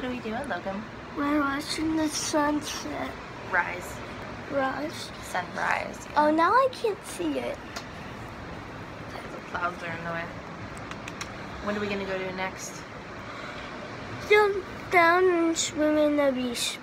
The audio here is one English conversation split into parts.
What are we doing, Logan? We're watching the sunset. Rise. Rise. Sunrise. Yeah. Oh, now I can't see it. The clouds are in the way. What are we gonna go do next? Jump down and swim in the beach.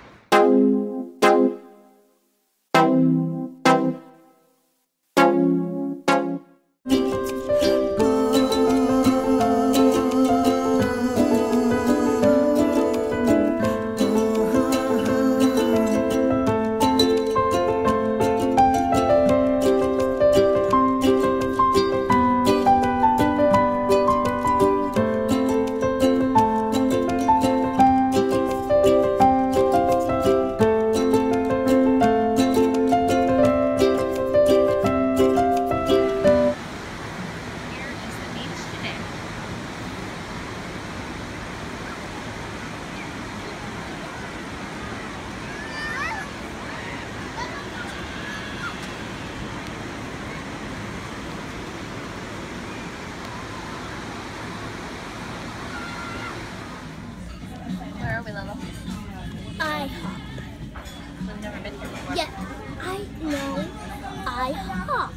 Where are we, Lilo? IHOP. We've never been here before. Yeah, I know. IHOP.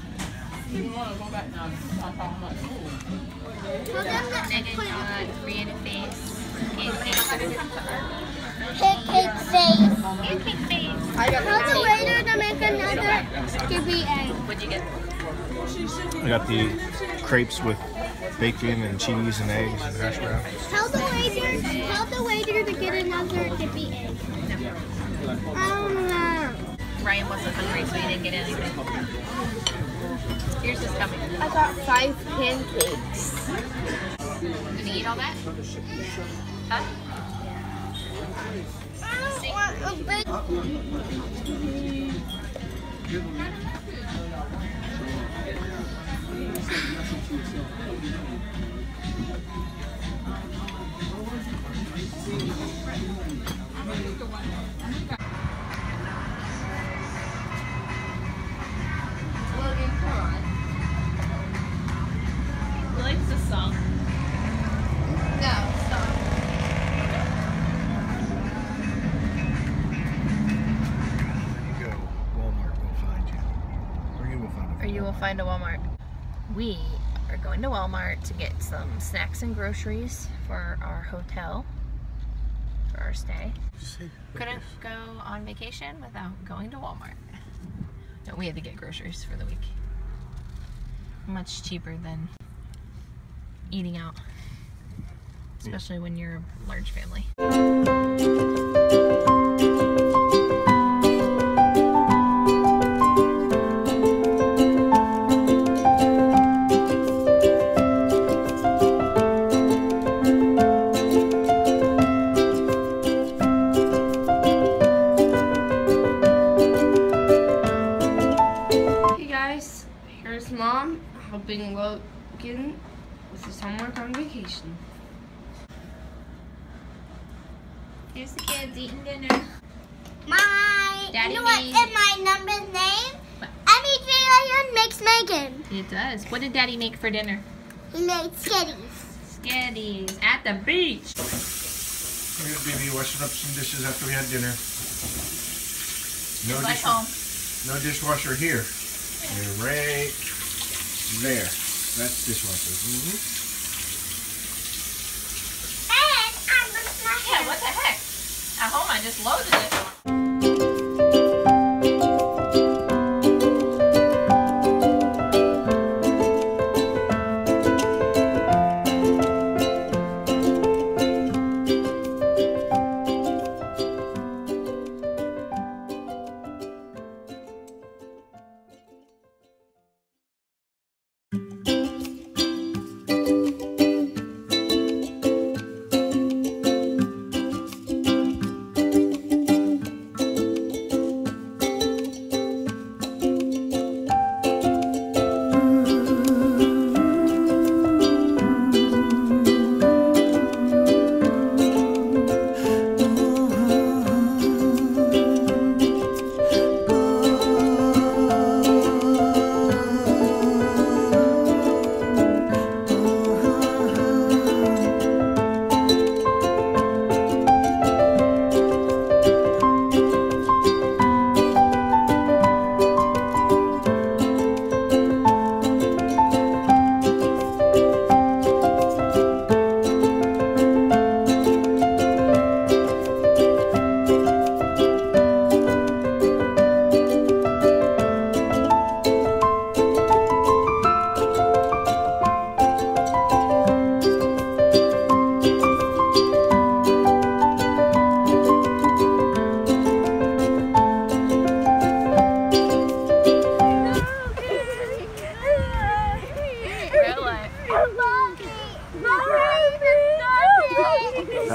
Megan got creative face. Pancake Pancake face. Pancake face. Tell the waiter to make another Skippy egg. What'd you get? I got the crepes with bacon and cheese and eggs and hash browns. Tell the waiter to get another Skippy egg. Ryan wasn't hungry, so he didn't get anything. Yours is coming. I got 5 pancakes. Did you eat all that? Huh? I don't want a big... Logan, come on. He likes this song. No, stop. You go, Walmart will find you. Or you will find a Or you will find a Walmart. We are going to Walmart to get some snacks and groceries for our hotel, for our stay. Couldn't go on vacation without going to Walmart. No, we had to get groceries for the week. Much cheaper than eating out, especially when you're a large family. Here's Mom helping Logan with his homework on vacation. Here's the kids eating dinner. You know what's in my number's name? Emmy makes Megan. It does. What did Daddy make for dinner? He made skitties. Skitties at the beach. Here's Baby washing up some dishes after we had dinner. Like home. No dishwasher here. They're right there. That's dishwasher. And I left my Yeah, what the heck? At home I just loaded it.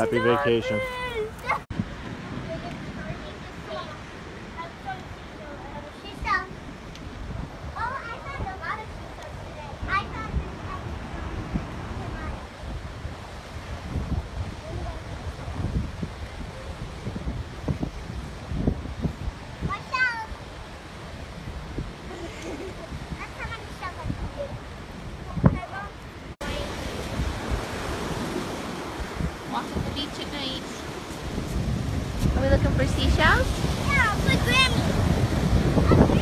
Happy vacation. Walk at the beach at night. Are we looking for seashells? Yeah, for Grammy.